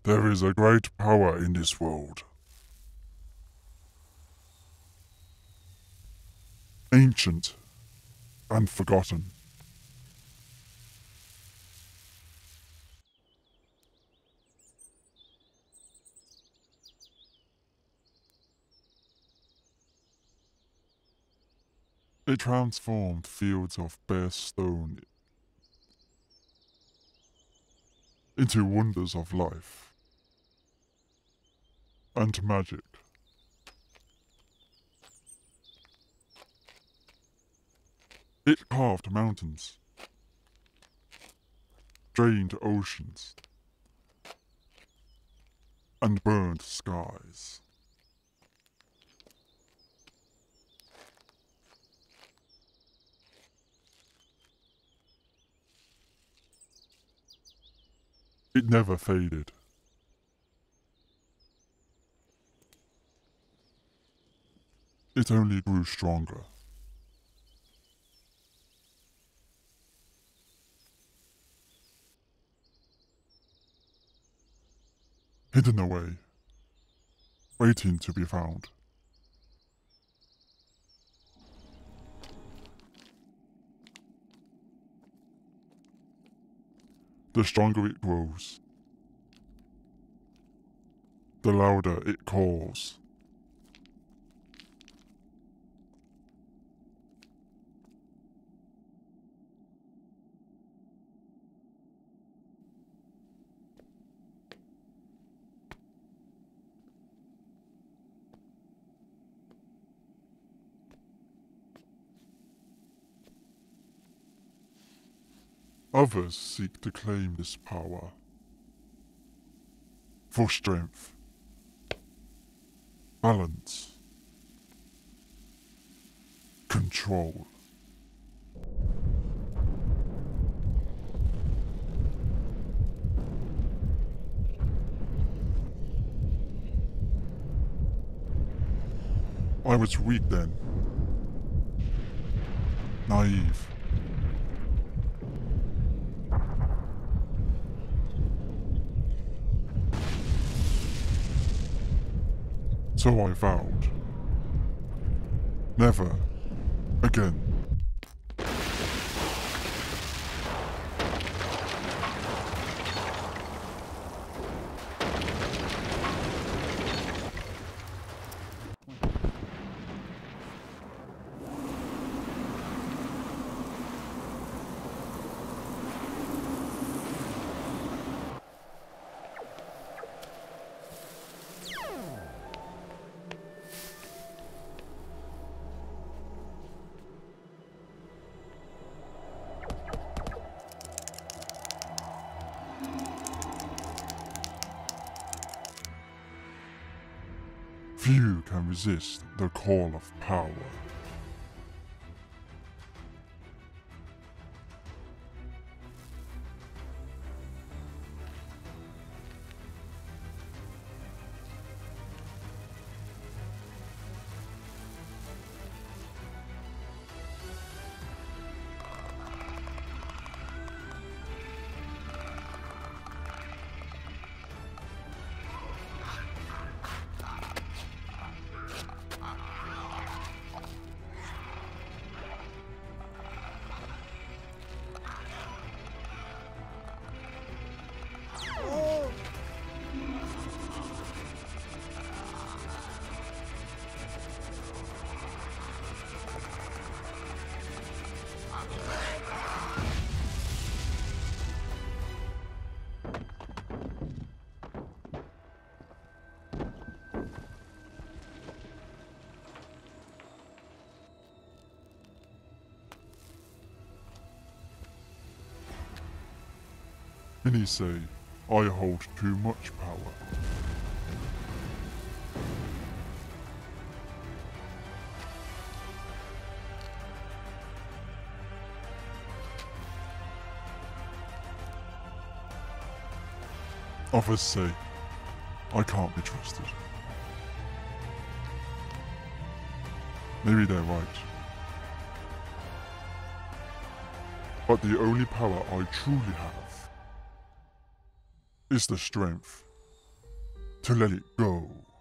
There is a great power in this world. Ancient and forgotten. It transformed fields of bare stone into wonders of life and magic. It carved mountains, drained oceans, and burned skies. It never faded. It only grew stronger. Hidden away, waiting to be found. The stronger it grows, the louder it calls. Others seek to claim this power for strength, balance, control. I was weak then, naive. So I vowed, never again. Few can resist the call of power. Many say I hold too much power. Others say I can't be trusted. Maybe they're right. But the only power I truly have is the strength to let it go.